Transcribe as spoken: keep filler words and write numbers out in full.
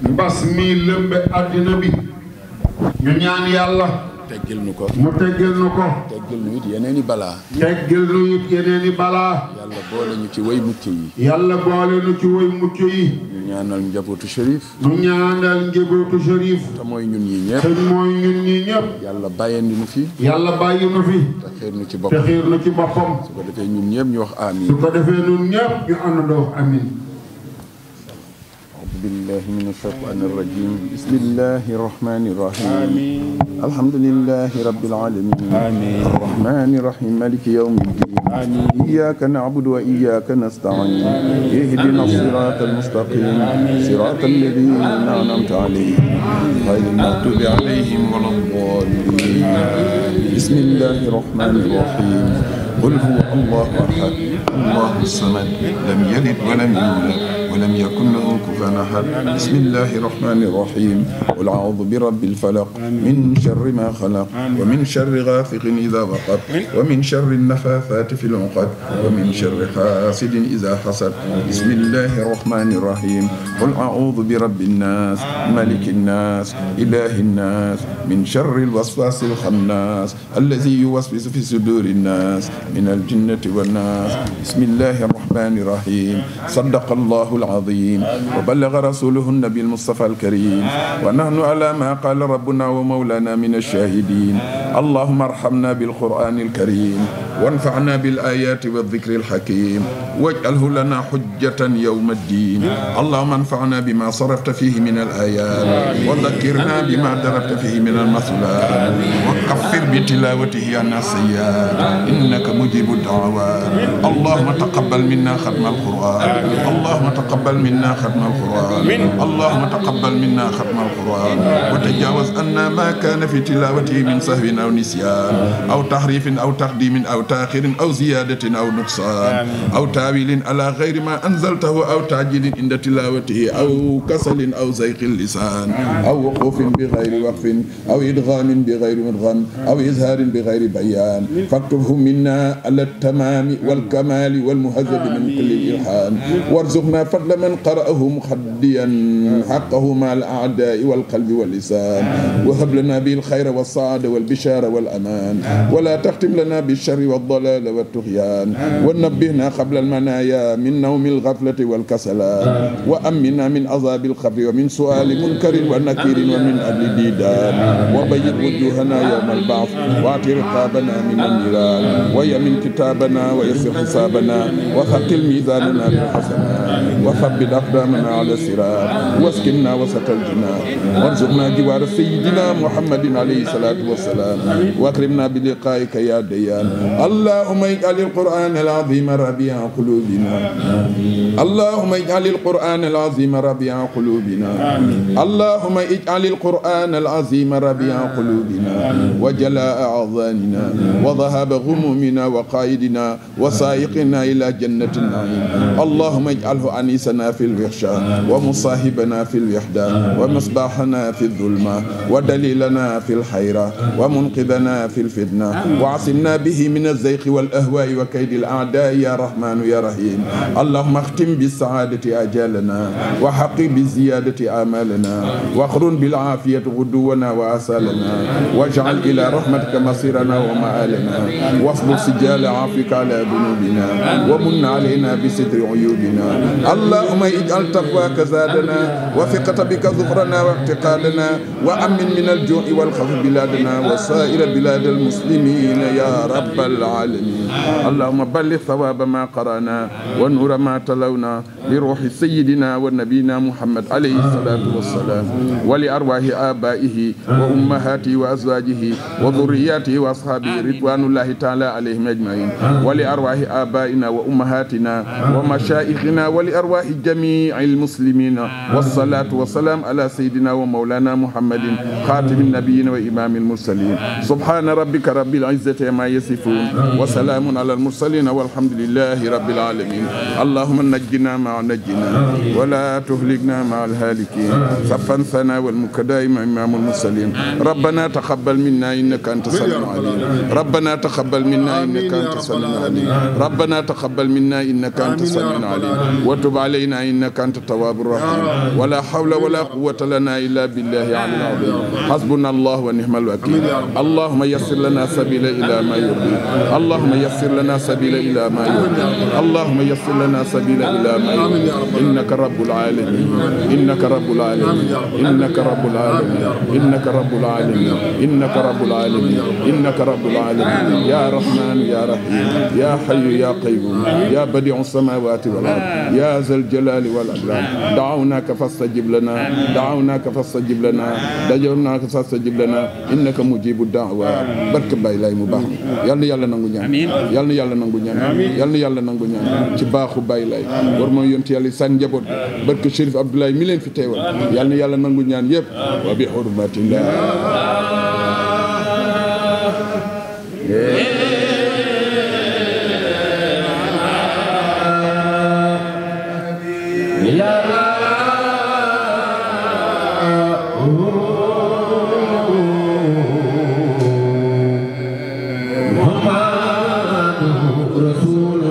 mbas mi lëmbe àddina bi ñu ñaan yàlla teggil nu ko mu teggil nu ko teggil nu it yeneen i balaa teggil nu it yeneen i balaa yàlla boole ñu ci way mucc yi yàlla boole nu ci way mucc yi ñu ñaanal njabootu Chérif ñu ñaanal njabootu Chérif te mooy ñun ñi ñëpp te mooy ñun ñi ñëpp yàlla bàyyandi nu fi yàlla bàyyi nu fi te xiir nu ci te boppam xiir nu ci boppam su ko defee ñun ñëpp ñu wax amiin su ko defee ñun ñëpp ñu àndandoo wax amiin بالله من الشيطان الرجيم بسم الله الرحمن الرحيم الحمد لله رب العالمين آمين الرحمن الرحيم مالك يوم الدين آمين إياك نعبد وإياك نستعين اهدنا الصراط المستقيم صراط الذين أنعمت عليهم غير المغضوب عليهم ولا الضالين بسم الله الرحمن الرحيم قل هو الله أحد الله الصمد لم يلد ولم يولد ولم يكن له كفوا أحد بسم الله الرحمن الرحيم قل أعوذ برب الفلق من شر ما خلق ومن شر غاسق إذا وقب ومن شر النفاثات في العقد ومن شر حاسد إذا حسد بسم الله الرحمن الرحيم قل أعوذ برب الناس ملك الناس إله الناس من شر الوسواس الخناس الذي يوسوس في صدور الناس من الجنة والناس بسم الله الرحمن الرحيم صدق الله العظيم وبلغ رسوله النبي المصطفى الكريم ونحن على ما قال ربنا ومولانا من الشاهدين اللهم ارحمنا بالقرآن الكريم وانفعنا بالآيات والذكر الحكيم واجعله لنا حجة يوم الدين اللهم انفعنا بما صرفت فيه من الآيات وذكرنا بما دربت فيه من المثلات وكفر بتلاوته عنا السيئات إنك مجيب الدعوات اللهم تقبل منا ختم القرآن اللهم تقبل منا ختم القرآن اللهم تقبل منا ختم القرآن وتجاوز عنا ما كان في تلاوته من سهو أو نسيان أو تحريف أو تقديم أو تأخير أو زيادة أو نقصان أو تاويل على غير ما أنزلته أو تعجيل عند تلاوته أو كسل أو زيق اللسان أو وقوف بغير وقف أو إدغام بغير مدغم أو إظهار بغير بيان فاكتبه منا على التمام والكمال والمهذب من كل الإلحان وارزقنا فضل من قرأه مخديا حقه مع الأعداء والقلب واللسان وهب لنا به الخير والسعادة والبشارة والأمان ولا تختم لنا بالشر والضلال والطغيان ونبهنا قبل المنايا من نوم الغفلة والكسلان وأمنا من عذاب القبر ومن سؤال منكر ونكير ومن أبل ديدان وبيض وجوهنا يوم البعث واعط رقابنا من النيران ويمن كتابنا ويسر حسابنا وثقل ميزاننا بالحسنات وثبت أقدامنا على الصراط واسكننا وسط الجنان وارزقنا جوار سيدنا محمد عليه الصلاة والسلام واكرمنا بلقائك يا ديان اللهم اجعل القرآن العظيم ربيع قلوبنا اللهم اجعل القرآن العظيم ربيع قلوبنا اللهم اجعل القرآن العظيم ربيع قلوبنا وجلاء أعظاننا وذهاب غمومنا وقائدنا وسائقنا إلى جنة النعيم اللهم اجعله أنيسنا في الوحشة ومصاحبنا في الوحدة ومصباحنا في الظلمة ودليلنا في الحيرة ومنقذنا في الفتنة وعصمنا به من الزيغ والأهواء وكيد الأعداء يا رحمن يا رحيم اللهم اختم بالسعادة أجالنا وحقق بالزيادة آمالنا واقرن بالعافية غدونا وآسالنا واجعل إلى رحمتك مصيرنا ومآلنا واصبر سجال عافيك على ذنوبنا ومن علينا بستر عيوبنا اللهم اجعل تقواك زادنا وثقة بك ظهرنا واعتقادنا وأمن من الجوع والخوف بلادنا وسائر بلاد المسلمين يا رب العالمين اللهم بلغ ثواب ما قرأنا ونور ما تلونا لروح سيدنا ونبينا محمد عليه الصلاة والسلام ولأرواح آبائه وأمهاته وأزواجه وذرياته وأصحابه رضوان الله تعالى عليهم أجمعين ولأرواح آبائنا وأمهاتنا ومشائخنا ولأرواح جميع المسلمين والصلاة والسلام على سيدنا ومولانا محمد خاتم النبيين وإمام المرسلين سبحان ربك رب العزة ما يصفون وسلام على المرسلين والحمد لله رب العالمين. اللهم نجنا مع نجنا ولا تهلكنا مع الهالكين. صفا ثنا والمكدائم إمام المرسلين. ربنا تقبل منا إنك أنت السميع العليم. ربنا تقبل منا إنك أنت السميع العليم. ربنا تقبل منا إنك أنت السميع العليم وتب علينا إنك أنت التواب الرحيم. ولا حول ولا قوة لنا إلا بالله العلي العظيم. حسبنا الله ونعم الوكيل. اللهم يسر لنا سبيل إلى ما يرضيك. اللهم يسر لنا سبيل إلى ما يرضيك. اللهم يسر لنا سبيل إلى ما يرضيك. إنك رب العالمين. إنك رب العالمين. إنك رب العالمين. إنك رب العالمين. إنك رب العالمين. إنك رب العالمين. يا رحمن يا رحيم يا حي يا قيوم يا بديع السماوات والأرض يا ذا الجلال والإكرام. دعوناك فاستجب لنا دعوناك فاستجب لنا دعوناك فاستجب لنا إنك مجيب الدعوات. barke Baye Laye mu baax yal na yàlla nangu ñaan yal na yàlla nangu ñaan yal na yàlla nangu ñaan ci baaxu Baye Laye war ma yonti yàlla sàn njaboot barke Chérif Abdoulaye mi leen fi teewal yal na yàlla nangu ñaan yëpp wa bi hurmatillah. Rasul